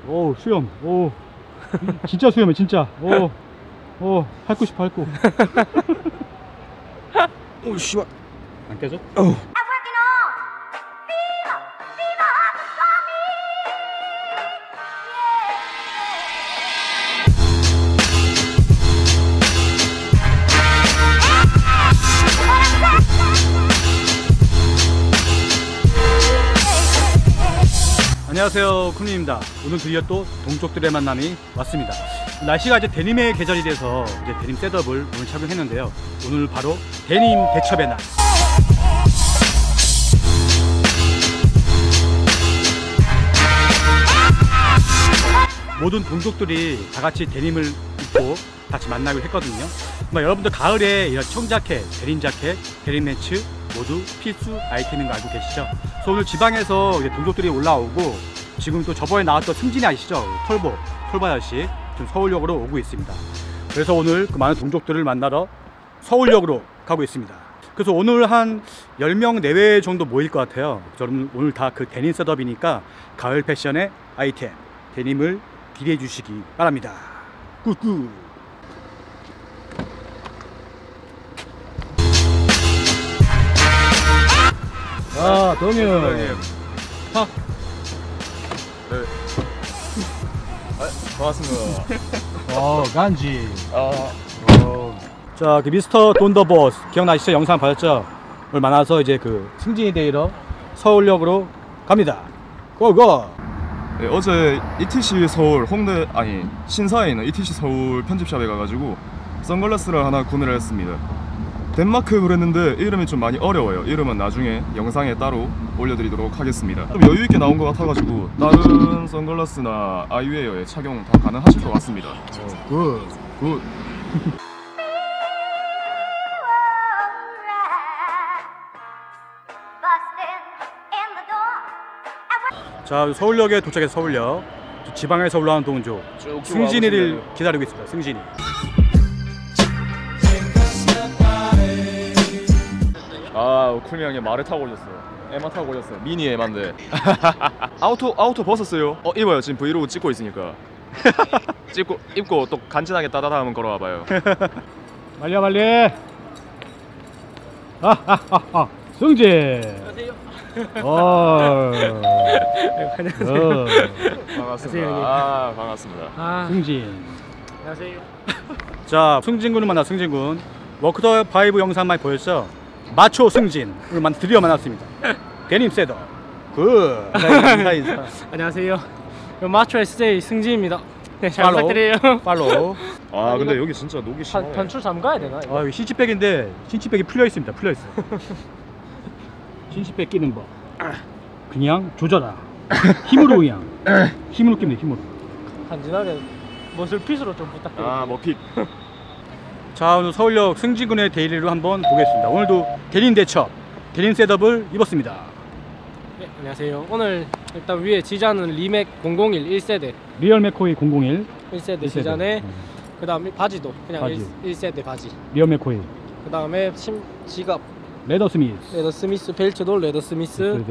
오 수염. 오 진짜 수염이야 진짜. 오 핥고 싶어 핥고. 오 씨발 안 깨져? 안녕하세요, 쿤님입니다. 오늘 드디어 또 동족들의 만남이 왔습니다. 날씨가 이제 데님의 계절이 돼서 이제 데님 셋업을 오늘 착용했는데요. 오늘 바로 데님 대첩의 날. 모든 동족들이 다 같이 데님을 입고 같이 만나기로 했거든요. 여러분들 가을에 이런 청자켓, 데님 자켓, 데님 팬츠 모두 필수 아이템인 거 알고 계시죠? 그래서 오늘 지방에서 이제 동족들이 올라오고 지금 또 저번에 나왔던 승진이 아시죠? 톨보 아저씨 지금 서울역으로 오고 있습니다. 그래서 오늘 그 많은 동족들을 만나러 서울역으로 가고 있습니다. 그래서 오늘 한 10명 내외 정도 모일 것 같아요. 여러분 오늘 다 그 데님 셋업이니까 가을 패션의 아이템 데님을 기대해 주시기 바랍니다. 굿굿. 아, 동현. 탁. 네. 반갑습니다. 간지. 자, 그 미스터 돈더보스 기억나시죠? 영상 봤죠? 오늘 만나서 이제 그 승진이 데이러 서울역으로 갑니다. 고고. 네, 어제 ETC 서울 홍대 신사에 있는 ETC 서울 편집샵에 가가지고 선글라스를 하나 구매를 했습니다. 덴마크 브랜드인데 이름이 좀 많이 어려워요. 이름은 나중에 영상에 따로 올려드리도록 하겠습니다. 좀 여유있게 나온 것 같아가지고 다른 선글라스나 아이웨어에 착용 다 가능하실 것 같습니다. 굿. 굿. 자, 서울역에 도착해서 서울역 지방에서 올라온 동족 승진이를 기다리고 있습니다. 승진이. 쿨미 형이 말을 타고 오셨어요. 에마 타고 오셨어요. 미니 에마인데 아우터 벗었어요. 입어요. 지금 브이로그 찍고 있으니까. 입고 또 간지나게 따다다 하면 걸어와봐요. 빨리 승진. 안녕하세요. 반갑습니다. 반갑습니다. 승진. 안녕하세요. 자, 승진군을 만나. 승진군 워크더 5 영상 많이 보였죠? 마초 승진 오늘 드디어 만났습니다. 데님 셋업. 굿. 인사. 안녕하세요. 마초 SJ 승진입니다. 네, 잘 부탁드려요. 팔로우. 근데 여기 진짜 녹이 심해. 단추 잠가야 되나? 이거? 여기 신치백인데 신치백이 풀려 있습니다. 풀려 있어. 신치백 끼는 법. 그냥 조져라. 힘으로 그냥. 힘으로 끼면 돼. 힘으로. 간지나게 머슬핏으로 좀 부탁드려요. 머핏. 자, 오늘 서울역 승진군의 데일리로 한번 보겠습니다. 오늘도 데님 대첩, 데님 셋업을 입었습니다. 네, 안녕하세요. 오늘 일단 위에 지자는 리맥 001 1세대 리얼 맥코이 001 1세대 지자네. 그 다음에 바지도 그냥 바지. 1세대 바지. 리얼 맥코이. 그 다음에 지갑 레더 스미스. 레더 스미스, 벨트도 레더 스미스.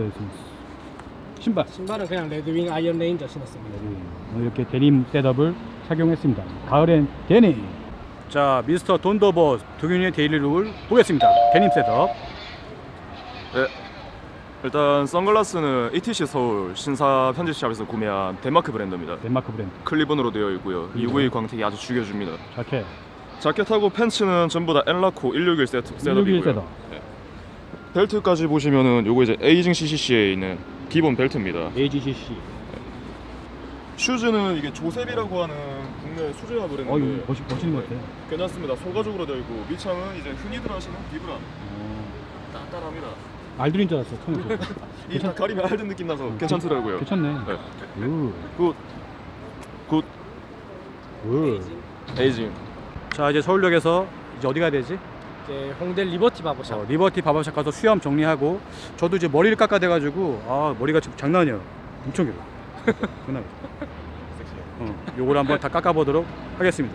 신발은 그냥 레드윙 아이언 레인저 신었습니다. 오늘 이렇게 데님 셋업을 착용했습니다. 가을엔 데님. 자, 미스터 돈더버스 동현이의 데일리룩을 보겠습니다. 데님 셋업. 네. 일단 선글라스는 ETC 서울 신사 편집샵에서 구매한 덴마크 브랜드입니다. 덴마크 브랜드. 클리본으로 되어 있고요. UV 광택이 아주 죽여줍니다. 자켓하고 팬츠는 전부 다 엔라코 161 셋업이고요. 네. 벨트까지 보시면은 요거 이제 에이징 CCC에 있는 기본 벨트입니다. AGCC. 슈즈는 이게 조셉이라고 하는 국내 수제화 브랜드인데 이거 멋있는 것 같아. 괜찮습니다. 소가죽으로 되어 있고 밑창은 이제 흔히들 하시는 비브란. 단단합니다. 알들인 줄 알았어. 처음에. 이 다 가리면 알든 느낌 나서 괜찮더라고요. 괜찮네. 네. 굿. 에이징. 자, 이제 서울역에서 이제 어디 가야 되지? 이제 홍대 리버티 바버샵. 리버티 바버샵 가서 수염 정리하고 저도 이제 머리를 깎아대가지고 머리가 지금 장난 아니에요. 엄청 길어. 장난 아니야. 요걸 한번 다 깎아보도록 하겠습니다.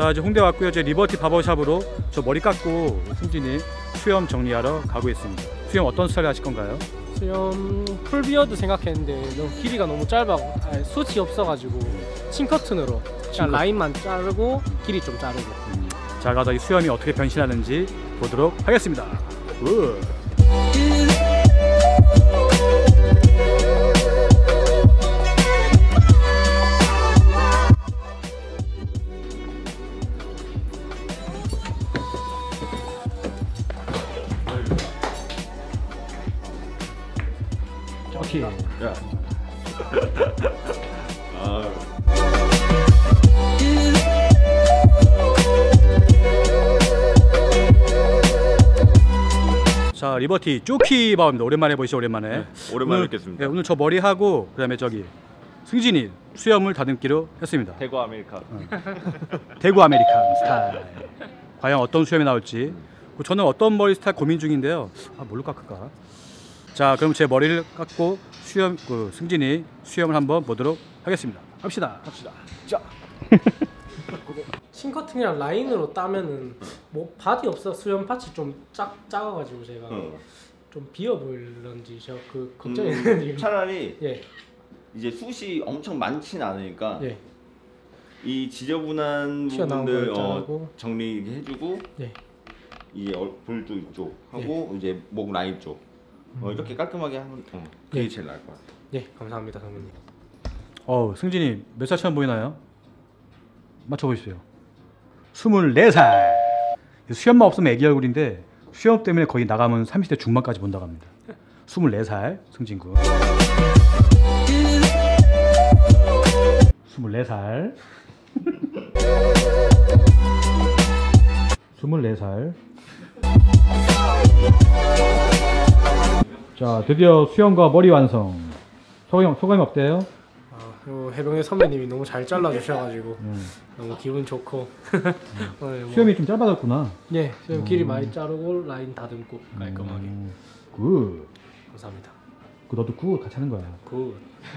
자, 이제 홍대 왔고요. 이제 리버티 바버샵으로 저 머리 깎고 승진이 수염 정리하러 가고 있습니다. 수염 어떤 스타일 하실 건가요? 수염 풀비어드 생각했는데 너무 길이가 너무 짧아, 숱이 없어가지고 칭커튼으로 그냥 라인만 자르고 길이 좀 자르고. 자, 가서 이 수염이 어떻게 변신하는지 보도록 하겠습니다. 굿. 오케이. 야. 자, 리버티 쪼키 바입니다. 오랜만에 보시죠. 오랜만에. 네, 오랜만에 오늘, 뵙겠습니다. 네, 오늘 저 머리 하고 그다음에 저기 승진이 수염을 다듬기로 했습니다. 대구 아메리카. 대구 아메리칸 스타일. 과연 어떤 수염이 나올지. 저는 어떤 머리 스타일 고민 중인데요. 아, 뭘로 깎을까? 자, 그럼 제 머리를 깎고 수염 승진이 수염을 한번 보도록 하겠습니다. 합시다. 자. 칭커튼이랑 라인으로 따면은 뭐 바디 없어 수염 파츠 좀 작아가지고 제가 좀 비어 보이는지 제가 그 걱정했는데 차라리 예. 이제 숱이 엄청 많진 않으니까 예. 이 지저분한 튀어나온 부분들 걸 자르고. 정리해주고 예. 이제 볼도 이쪽 하고 이제 목 라인 쪽 이렇게 깔끔하게 하면 그게 예. 제일 나을 것 같아요. 예, 감사합니다, 선배님. 승진이 몇 살처럼 보이나요? 맞춰보십시오. 24살. 수염만 없으면 애기 얼굴인데 수염 때문에 거의 나가면 30대 중반까지 본다고 합니다. 24살 승진군. 24살. 24살. 자, 드디어 수염과 머리 완성. 소감이 어때요? 해병대 선배님이 너무 잘 잘라주셔가지고 너무 기분 좋고 오늘 뭐 수염이 좀 짧아졌구나. 예, 수염 길이 많이 자르고 라인 다듬고 깔끔하게. 굿. 감사합니다. 너도 굿 같이 하는 거야. 굿.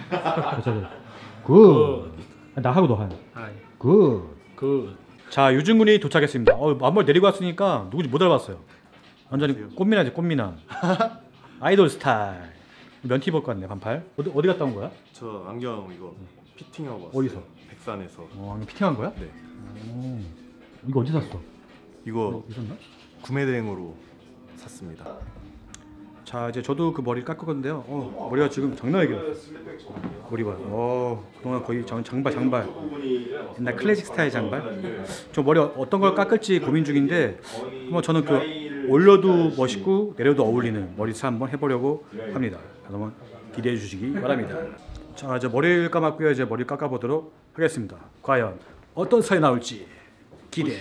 굿. 나 하고 너 한. 아, 예. 굿. 굿. 자, 유준군이 도착했습니다. 앞머리 내리고 왔으니까 누구지 못 알아봤어요. 완전히 꽃미남이지, 꽃미남. 아이돌 스타일. 면티 입을 것 같네, 반팔. 어디 갔다 온 거야? 저 안경 이거 피팅하고 왔어요. 어디서? 백산에서. 안경 피팅한 거야? 네. 이거 어디 샀어? 이거 있었나? 구매 대행으로 샀습니다. 자, 이제 저도 그 머리를 깎을 건데요. 머리가 지금 장난 아니게. 머리 봐요. 그동안 거의 장발. 옛날 클래식 스타일 장발. 저 머리 어떤 걸 깎을지 고민 중인데, 저는 그 올려도 멋있고 내려도 어울리는 머리 스타일 한번 해보려고 합니다. 한번 기대해 주시기 바랍니다. 자, 이제 머리를 감았고요. 이제 머리를 깎아보도록 하겠습니다. 과연 어떤 스타일이 나올지 기대.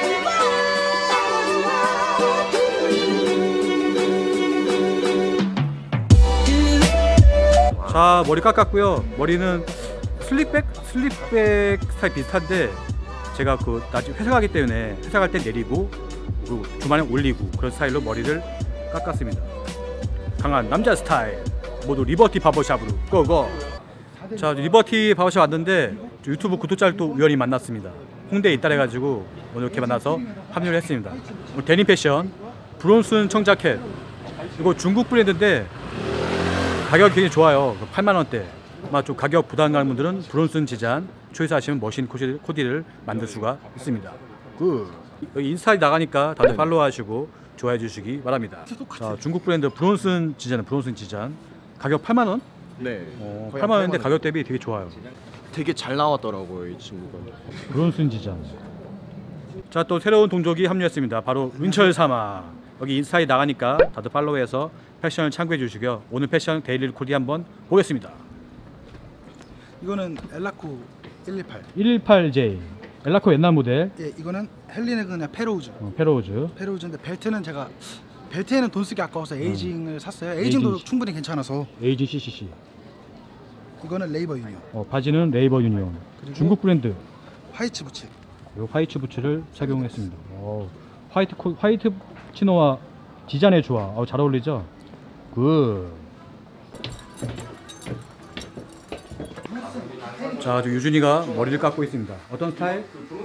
자, 머리 깎았고요. 머리는 슬립백 스타일 비슷한데 제가 그 나중에 회사 가기 때문에 회사 갈 때 내리고 그리고 주말에 올리고 그런 스타일로 머리를 깎았습니다. 강한 남자 스타일 모두 리버티 바버샵으로 고고. 자, 리버티 바버샵 왔는데 유튜브 구독자를 또 우연히 만났습니다. 홍대에 있다 해가지고 오늘 이렇게 만나서 합류를 했습니다. 오늘 데님 패션 브론슨 청자켓 이거 중국 브랜드인데 가격이 굉장히 좋아요. 8만원대. 좀 가격 부담 가는 분들은 브론슨 지잔 초이스하시면 머신 코디를 만들 수가 있습니다. 여기 인스타에 나가니까 다들 팔로우하시고 좋아해 주시기 바랍니다. 자, 중국 브랜드 브론슨 지잔 가격 8만원? 네. 8만원인데 가격 대비 되게 좋아요. 되게 잘 나왔더라고요, 이 친구가. 브론슨 지잔. 자, 또 새로운 동족이 합류했습니다. 바로 은철 사마. 여기 인스타에 나가니까 다들 팔로우해서 패션을 참고해 주시고요. 오늘 패션 데일리 코디 한번 보겠습니다. 이거는 엘라코 118. 118J 엘라코 옛날 모델. 예, 이거는 헬리네그 그냥 페로우즈. 페로우즈인데 벨트는 제가 벨트에는 돈 쓰기 아까워서 에이징을 샀어요. 에이징도 에이징. 충분히 괜찮아서. AGCCC. 이거는 레이버 유니온. 바지는 레이버 유니온. 그리고 중국 브랜드. 화이트 부츠. 요 화이트 부츠를 착용했습니다. 화이트 치노와 지잔의 조화. 잘 어울리죠? 굿. 자, 지금 유준이가 머리를 깎고 있습니다. 어떤 스타일?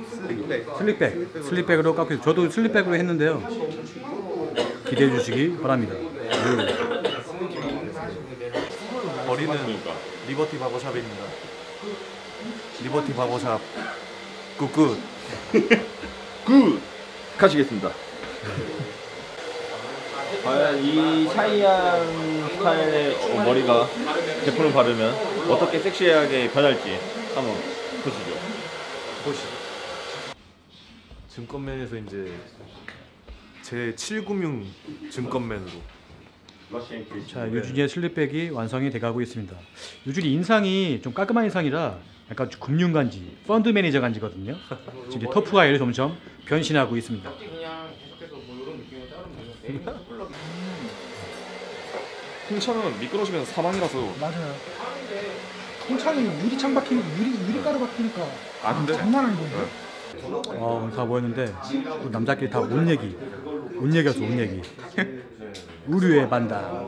슬릭백으로 깎고 있어요. 저도 슬릭백으로 했는데요. 기대해 주시기 바랍니다. 머리는 리버티 바버샵입니다. 리버티 바버샵 굿굿. 굿! 가시겠습니다. 과연 이 샤이한 스타일의 머리가 제품을 바르면 어떻게 섹시하게 변할지 한번 보시죠. 증권맨에서 이제 제 7금융 증권맨으로. 자, 유준이의 슬립백이 완성이 돼가고 있습니다. 유준이 인상이 좀 깔끔한 인상이라 약간 금융간지, 펀드 매니저 간지거든요. 지금 이제 터프가이를 점점 변신하고 있습니다. 홍차는 미끄러지면 사망이라서. 맞아요. 통창이 유리창 박히니까 유리가루 박히니까 아 근데 장난 아니거든요. 오늘 다 모였는데 또 남자끼리 다 옷 얘기였어, 옷 얘기. 우류의 반다.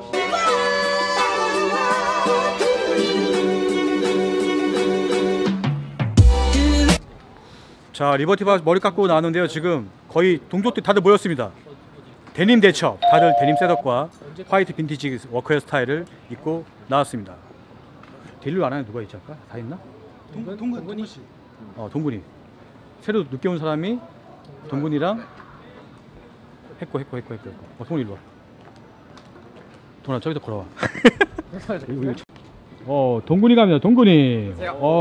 자, 리버티바 머리 깎고 나왔는데요. 지금 거의 동족들 다들 모였습니다. 데님 대첩, 다들 데님 셋업과 화이트 빈티지 워크웨어 스타일을 입고 나왔습니다. 데일로 안 하는 누가 있지 않을까? 다 있나? 동근 씨. 동근이. 새로 늦게 온 사람이 동근이랑 했고. 동근이 일로 와. 동아 저기서 걸어와. 동근이 갑니다. 동근이.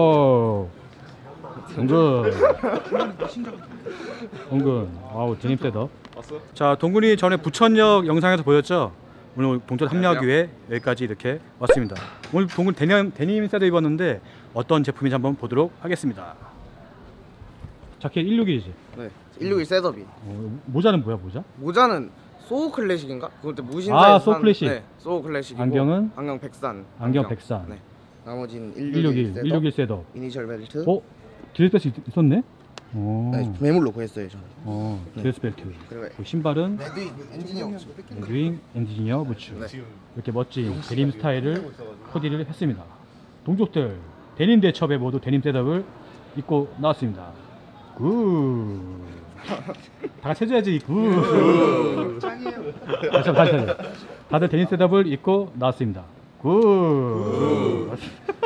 동근. 아우 데님 셋업. 자, 동근이 전에 부천역 영상에서 보였죠? 오늘 동전 합류하기 위해 여기까지 이렇게 왔습니다. 오늘 동근 데님 셋업 입었는데 어떤 제품인지 한번 보도록 하겠습니다. 자켓 161이지? 네. 161 셋업이. 모자는 뭐야, 모자? 모자는 소우 클래식인가? 그때 무신사에서 소우 클래식. 네, 소우 클래식이고. 안경은? 안경 백산. 안경 백산. 네. 나머지는 161 셋업. 이니셜 벨트. 드레스 벨트 있었네? 네, 매물로 구했어요 저는. 드레스 벨트. 그리고 그리고 신발은 레드윙 엔지니어. 레드윙 엔지니어 부츠. 네. 이렇게 멋진 데님 스타일을 코디를 했습니다. 동족들 데님 대첩에 모두 데님 셋업을 입고 나왔습니다. 굿. 다 같이 해줘야지. 굿. 다시. 다들 데님 셋업을 입고 나왔습니다. 굿.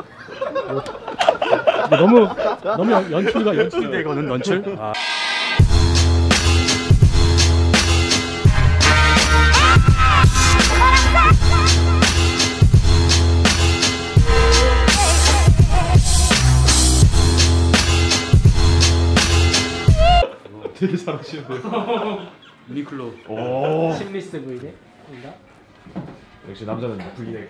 너무 연출이 되거든, 연출. 되게 잘하시는데요. 유니클로. 실리스 브이네. 역시 남자는 불리해.